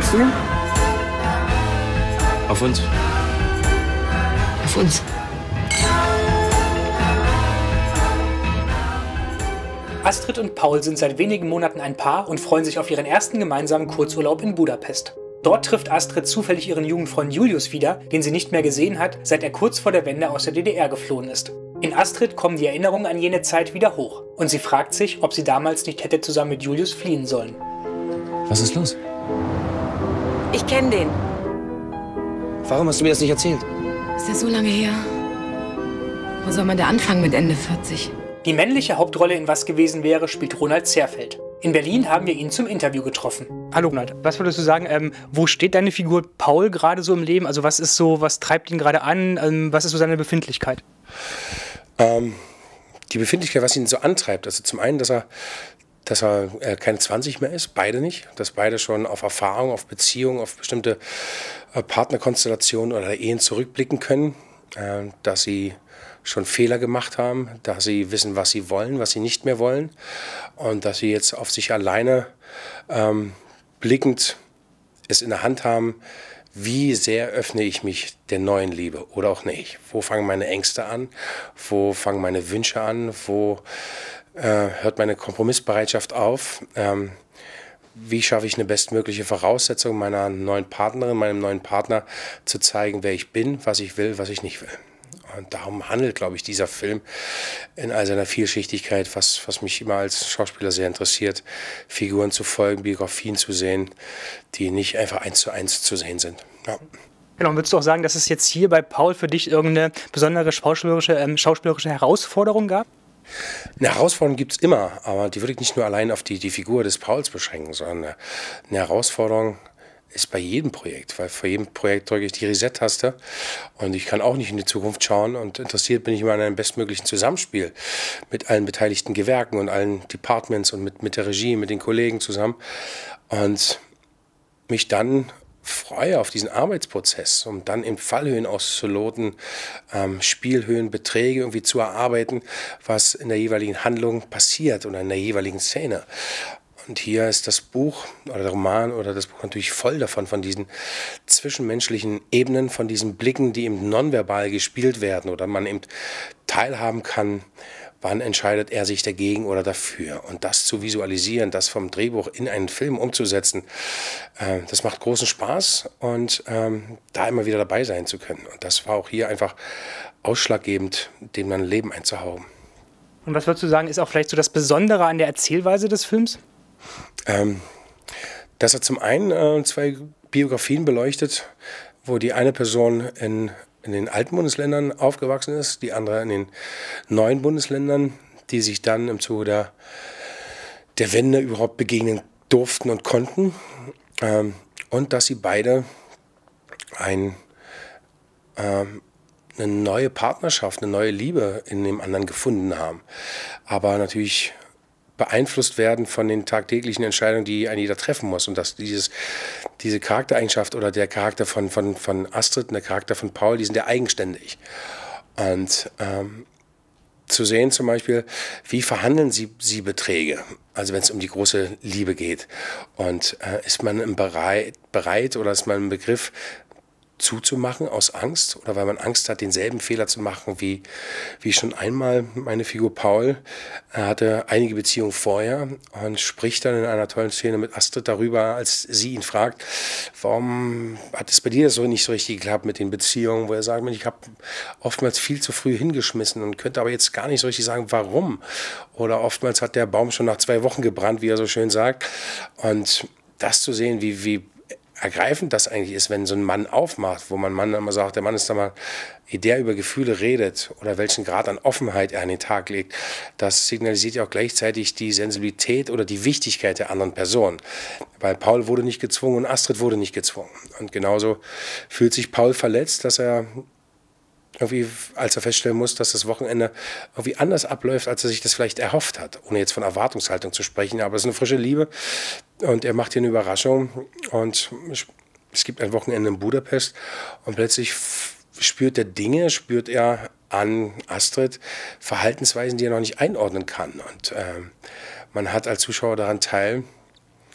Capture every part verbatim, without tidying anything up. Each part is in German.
spielst du? Auf uns. Auf uns. Astrid und Paul sind seit wenigen Monaten ein Paar und freuen sich auf ihren ersten gemeinsamen Kurzurlaub in Budapest. Dort trifft Astrid zufällig ihren Jugendfreund Julius wieder, den sie nicht mehr gesehen hat, seit er kurz vor der Wende aus der D D R geflohen ist. In Astrid kommen die Erinnerungen an jene Zeit wieder hoch und sie fragt sich, ob sie damals nicht hätte zusammen mit Julius fliehen sollen. Was ist los? Ich kenne den. Warum hast du mir das nicht erzählt? Ist das so lange her? Wo soll man da anfangen mit Ende vierzig? Die männliche Hauptrolle in Was gewesen wäre spielt Ronald Zerfeld. In Berlin haben wir ihn zum Interview getroffen. Hallo Ronald, was würdest du sagen, ähm, wo steht deine Figur Paul gerade so im Leben? Also was ist so, was treibt ihn gerade an? Ähm, was ist so seine Befindlichkeit? Ähm, die Befindlichkeit, was ihn so antreibt, also zum einen, dass er, dass er äh, keine zwanzig mehr ist, beide nicht, dass beide schon auf Erfahrung, auf Beziehungen, auf bestimmte äh, Partnerkonstellationen oder Ehen zurückblicken können, äh, dass sie schon Fehler gemacht haben, dass sie wissen, was sie wollen, was sie nicht mehr wollen und dass sie jetzt auf sich alleine ähm, blickend es in der Hand haben, wie sehr öffne ich mich der neuen Liebe oder auch nicht. Wo fangen meine Ängste an, wo fangen meine Wünsche an, wo äh, hört meine Kompromissbereitschaft auf. Ähm, wie schaffe ich eine bestmögliche Voraussetzung meiner neuen Partnerin, meinem neuen Partner zu zeigen, wer ich bin, was ich will, was ich nicht will. Und darum handelt, glaube ich, dieser Film in all seiner Vielschichtigkeit, was, was mich immer als Schauspieler sehr interessiert, Figuren zu folgen, Biografien zu sehen, die nicht einfach eins zu eins zu sehen sind. Ja. Genau, würdest du auch sagen, dass es jetzt hier bei Paul für dich irgendeine besondere schauspielerische, ähm, schauspielerische Herausforderung gab? Eine Herausforderung gibt es immer, aber die würde ich nicht nur allein auf die, die Figur des Pauls beschränken, sondern eine, eine Herausforderung ist bei jedem Projekt, weil vor jedem Projekt drücke ich die Reset-Taste und ich kann auch nicht in die Zukunft schauen und interessiert bin ich immer an einem bestmöglichen Zusammenspiel mit allen beteiligten Gewerken und allen Departments und mit, mit der Regie, mit den Kollegen zusammen und mich dann freue auf diesen Arbeitsprozess, um dann in Fallhöhen auszuloten, ähm, Spielhöhen, Beträge irgendwie zu erarbeiten, was in der jeweiligen Handlung passiert oder in der jeweiligen Szene. Und hier ist das Buch oder der Roman oder das Buch natürlich voll davon, von diesen zwischenmenschlichen Ebenen, von diesen Blicken, die eben nonverbal gespielt werden oder man eben teilhaben kann, wann entscheidet er sich dagegen oder dafür. Und das zu visualisieren, das vom Drehbuch in einen Film umzusetzen, äh, das macht großen Spaß und ähm, da immer wieder dabei sein zu können. Und das war auch hier einfach ausschlaggebend, dem mein Leben einzuhauchen. Und was würdest du sagen, ist auch vielleicht so das Besondere an der Erzählweise des Films? Ähm, dass er zum einen äh, zwei Biografien beleuchtet, wo die eine Person in, in den alten Bundesländern aufgewachsen ist, die andere in den neuen Bundesländern, die sich dann im Zuge der, der Wende überhaupt begegnen durften und konnten. Ähm, und dass sie beide ein, ähm, eine neue Partnerschaft, eine neue Liebe in dem anderen gefunden haben. Aber natürlich beeinflusst werden von den tagtäglichen Entscheidungen, die ein jeder treffen muss. Und dass dieses, diese Charaktereigenschaft oder der Charakter von, von, von Astrid und der Charakter von Paul, die sind ja eigenständig. Und ähm, zu sehen zum Beispiel, wie verhandeln sie, sie Beträge, also wenn es um die große Liebe geht. Und äh, ist man bereit, bereit oder ist man im Begriff, zuzumachen aus Angst oder weil man Angst hat, denselben Fehler zu machen wie, wie schon einmal meine Figur Paul. Er hatte einige Beziehungen vorher und spricht dann in einer tollen Szene mit Astrid darüber, als sie ihn fragt, warum hat es bei dir so nicht so richtig geklappt mit den Beziehungen, wo er sagt, ich habe oftmals viel zu früh hingeschmissen und könnte aber jetzt gar nicht so richtig sagen, warum. Oder oftmals hat der Baum schon nach zwei Wochen gebrannt, wie er so schön sagt. Und das zu sehen, wie, wie ergreifend das eigentlich ist, wenn so ein Mann aufmacht, wo man Mann immer sagt, der Mann ist da mal, wie der über Gefühle redet oder welchen Grad an Offenheit er an den Tag legt, das signalisiert ja auch gleichzeitig die Sensibilität oder die Wichtigkeit der anderen Person. Weil Paul wurde nicht gezwungen und Astrid wurde nicht gezwungen. Und genauso fühlt sich Paul verletzt, dass er irgendwie, als er feststellen muss, dass das Wochenende irgendwie anders abläuft, als er sich das vielleicht erhofft hat, ohne jetzt von Erwartungshaltung zu sprechen, aber es ist eine frische Liebe und er macht hier eine Überraschung und es gibt ein Wochenende in Budapest und plötzlich spürt er Dinge, spürt er an Astrid Verhaltensweisen, die er noch nicht einordnen kann und äh, man hat als Zuschauer daran teil,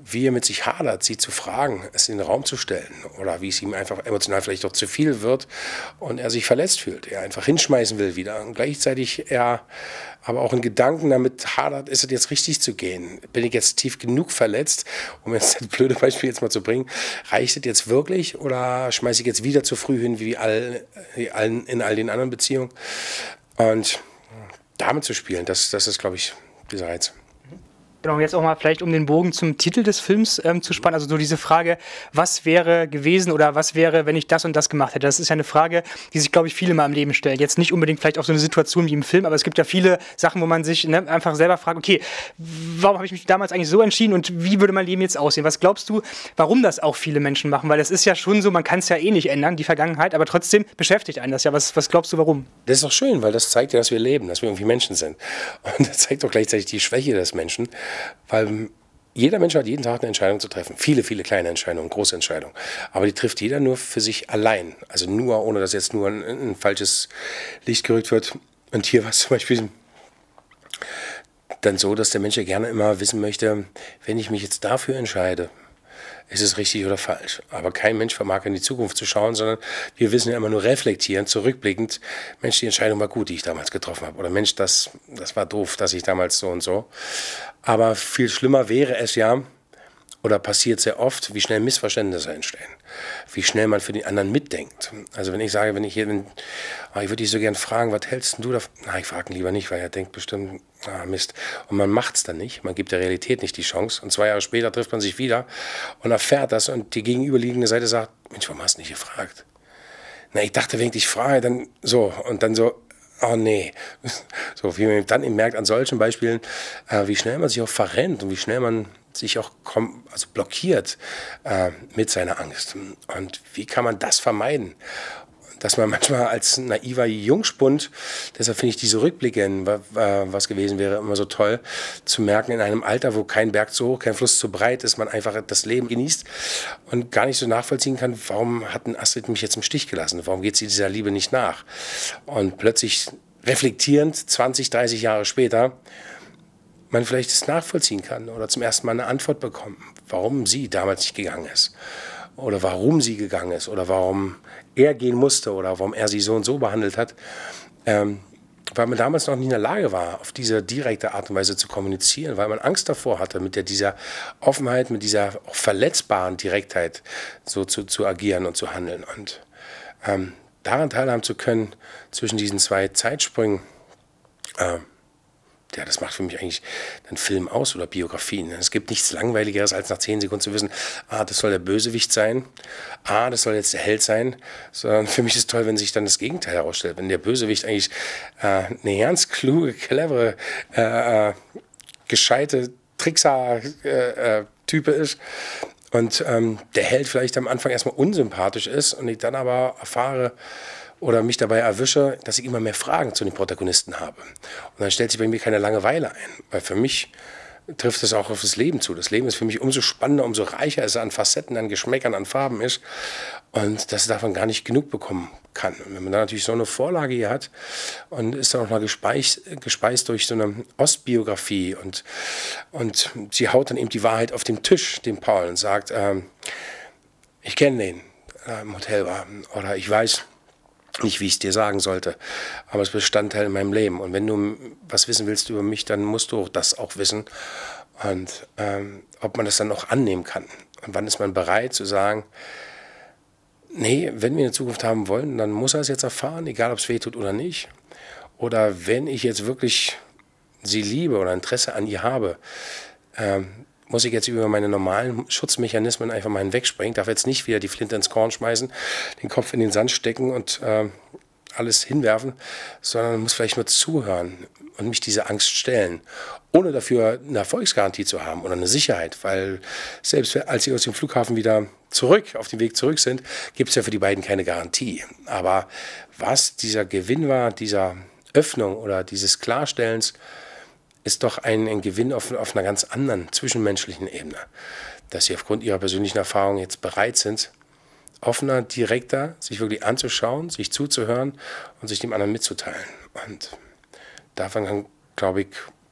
wie er mit sich hadert, sie zu fragen, es in den Raum zu stellen oder wie es ihm einfach emotional vielleicht doch zu viel wird und er sich verletzt fühlt, er einfach hinschmeißen will wieder und gleichzeitig er aber auch in Gedanken damit hadert, ist es jetzt richtig zu gehen? Bin ich jetzt tief genug verletzt, um jetzt das blöde Beispiel jetzt mal zu bringen, reicht es jetzt wirklich oder schmeiße ich jetzt wieder zu früh hin wie all, in all den anderen Beziehungen? Und damit zu spielen, das, das ist, glaube ich, dieser Reiz. Genau, jetzt auch mal vielleicht, um den Bogen zum Titel des Films ähm, zu spannen, also so diese Frage, was wäre gewesen oder was wäre, wenn ich das und das gemacht hätte? Das ist ja eine Frage, die sich, glaube ich, viele mal im Leben stellen. Jetzt nicht unbedingt vielleicht auf so eine Situation wie im Film, aber es gibt ja viele Sachen, wo man sich ne, einfach selber fragt, okay, warum habe ich mich damals eigentlich so entschieden und wie würde mein Leben jetzt aussehen? Was glaubst du, warum das auch viele Menschen machen? Weil es ist ja schon so, man kann es ja eh nicht ändern, die Vergangenheit, aber trotzdem beschäftigt einen das ja. Was, was glaubst du, warum? Das ist doch schön, weil das zeigt ja, dass wir leben, dass wir irgendwie Menschen sind. Und das zeigt doch gleichzeitig die Schwäche des Menschen. Weil jeder Mensch hat jeden Tag eine Entscheidung zu treffen. Viele, viele kleine Entscheidungen, große Entscheidungen. Aber die trifft jeder nur für sich allein. Also nur, ohne dass jetzt nur ein, ein falsches Licht gerückt wird. Und hier war es zum Beispiel dann so, dass der Mensch ja gerne immer wissen möchte, wenn ich mich jetzt dafür entscheide, ist es richtig oder falsch. Aber kein Mensch vermag in die Zukunft zu schauen, sondern wir wissen ja immer nur reflektierend, zurückblickend, Mensch, die Entscheidung war gut, die ich damals getroffen habe. Oder Mensch, das, das war doof, dass ich damals so und so. Aber viel schlimmer wäre es ja, oder passiert sehr oft, wie schnell Missverständnisse entstehen. Wie schnell man für den anderen mitdenkt. Also wenn ich sage, wenn ich hier bin, oh, ich würde dich so gern fragen, was hältst du davon? Na, ich frage ihn lieber nicht, weil er denkt bestimmt, ah Mist. Und man macht es dann nicht, man gibt der Realität nicht die Chance. Und zwei Jahre später trifft man sich wieder und erfährt das und die gegenüberliegende Seite sagt, Mensch, warum hast du nicht gefragt? Na, ich dachte, wenn ich dich frage, dann so. Und dann so, oh nee. So, wie man dann eben merkt an solchen Beispielen, äh, wie schnell man sich auch verrennt und wie schnell man sich auch also blockiert äh, mit seiner Angst. Und wie kann man das vermeiden? Dass man manchmal als naiver Jungspund, deshalb finde ich diese Rückblicke, was gewesen wäre, immer so toll, zu merken, in einem Alter, wo kein Berg so hoch, kein Fluss so breit ist, man einfach das Leben genießt und gar nicht so nachvollziehen kann, warum hat Astrid mich jetzt im Stich gelassen? Warum geht sie dieser Liebe nicht nach? Und plötzlich reflektierend, zwanzig, dreißig Jahre später, man vielleicht es nachvollziehen kann oder zum ersten Mal eine Antwort bekommen, warum sie damals nicht gegangen ist oder warum sie gegangen ist oder warum er gehen musste oder warum er sie so und so behandelt hat, ähm, weil man damals noch nicht in der Lage war, auf diese direkte Art und Weise zu kommunizieren, weil man Angst davor hatte, mit der, dieser Offenheit, mit dieser auch verletzbaren Direktheit so zu, zu agieren und zu handeln. Und ähm, daran teilhaben zu können zwischen diesen zwei Zeitsprüngen, äh, ja, das macht für mich eigentlich einen Film aus oder Biografien. Es gibt nichts Langweiligeres, als nach zehn Sekunden zu wissen, ah, das soll der Bösewicht sein, ah, das soll jetzt der Held sein. Sondern für mich ist es toll, wenn sich dann das Gegenteil herausstellt. Wenn der Bösewicht eigentlich äh, eine ganz kluge, clevere, äh, äh, gescheite Trickser-Type äh, ist und ähm, der Held vielleicht am Anfang erstmal unsympathisch ist und ich dann aber erfahre, oder mich dabei erwische, dass ich immer mehr Fragen zu den Protagonisten habe. Und dann stellt sich bei mir keine Langeweile ein, weil für mich trifft es auch auf das Leben zu. Das Leben ist für mich umso spannender, umso reicher es an Facetten, an Geschmäckern, an Farben ist und dass es davon gar nicht genug bekommen kann. Und wenn man dann natürlich so eine Vorlage hier hat und ist dann auch mal gespeist, gespeist durch so eine Ostbiografie und, und sie haut dann eben die Wahrheit auf den Tisch, dem Paul, und sagt, ähm, ich kenne den äh, im Hotel war oder ich weiß, nicht, wie ich es dir sagen sollte, aber es ist Bestandteil in meinem Leben. Und wenn du was wissen willst über mich, dann musst du das auch wissen. Und ähm, ob man das dann auch annehmen kann. Und wann ist man bereit zu sagen, nee, wenn wir eine Zukunft haben wollen, dann muss er es jetzt erfahren, egal ob es weh tut oder nicht. Oder wenn ich jetzt wirklich sie liebe oder Interesse an ihr habe, ähm, muss ich jetzt über meine normalen Schutzmechanismen einfach mal hinwegspringen, darf jetzt nicht wieder die Flinte ins Korn schmeißen, den Kopf in den Sand stecken und äh, alles hinwerfen, sondern muss vielleicht nur zuhören und mich dieser Angst stellen, ohne dafür eine Erfolgsgarantie zu haben oder eine Sicherheit, weil selbst als sie aus dem Flughafen wieder zurück, auf dem Weg zurück sind, gibt es ja für die beiden keine Garantie. Aber was dieser Gewinn war, dieser Öffnung oder dieses Klarstellens, ist doch ein, ein Gewinn auf, auf einer ganz anderen zwischenmenschlichen Ebene, dass sie aufgrund ihrer persönlichen Erfahrung jetzt bereit sind, offener, direkter, sich wirklich anzuschauen, sich zuzuhören und sich dem anderen mitzuteilen. Und davon kann, glaube ich,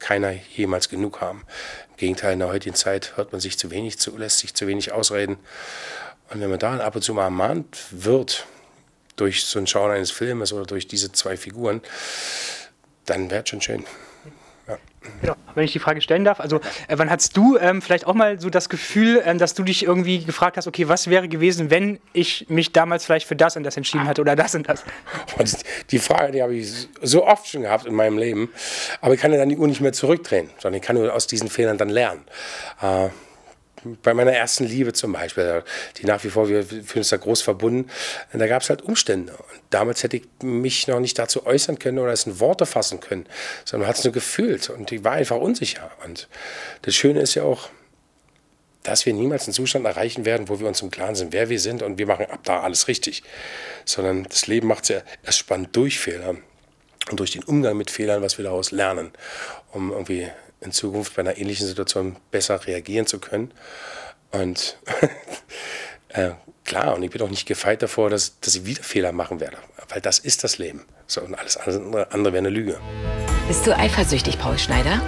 keiner jemals genug haben. Im Gegenteil, in der heutigen Zeit hört man sich zu wenig zu, lässt sich zu wenig ausreden. Und wenn man da ab und zu mal ermahnt wird, durch so ein Schauen eines Filmes oder durch diese zwei Figuren, dann wäre es schon schön. Ja. Genau. Wenn ich die Frage stellen darf, also äh, wann hattest du ähm, vielleicht auch mal so das Gefühl, ähm, dass du dich irgendwie gefragt hast, okay, was wäre gewesen, wenn ich mich damals vielleicht für das und das entschieden hätte oder das und das? Die Frage, die habe ich so oft schon gehabt in meinem Leben, aber ich kann ja dann die Uhr nicht mehr zurückdrehen, sondern ich kann nur aus diesen Fehlern dann lernen. Äh, Bei meiner ersten Liebe zum Beispiel, die nach wie vor, wir fühlen uns da groß verbunden, da gab es halt Umstände. Und damals hätte ich mich noch nicht dazu äußern können oder es in Worte fassen können, sondern man hat es nur gefühlt und ich war einfach unsicher. Und das Schöne ist ja auch, dass wir niemals einen Zustand erreichen werden, wo wir uns im Klaren sind, wer wir sind und wir machen ab da alles richtig. Sondern das Leben macht es ja erst spannend durch Fehler und durch den Umgang mit Fehlern, was wir daraus lernen, um irgendwie in Zukunft bei einer ähnlichen Situation besser reagieren zu können. Und äh, klar, und ich bin auch nicht gefeit davor, dass, dass ich wieder Fehler machen werde, weil das ist das Leben. So, und alles andere, andere wäre eine Lüge. Bist du eifersüchtig, Paul Schneider?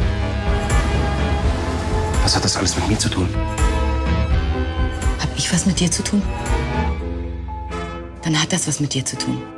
Was hat das alles mit mir zu tun? Hab ich was mit dir zu tun? Dann hat das was mit dir zu tun.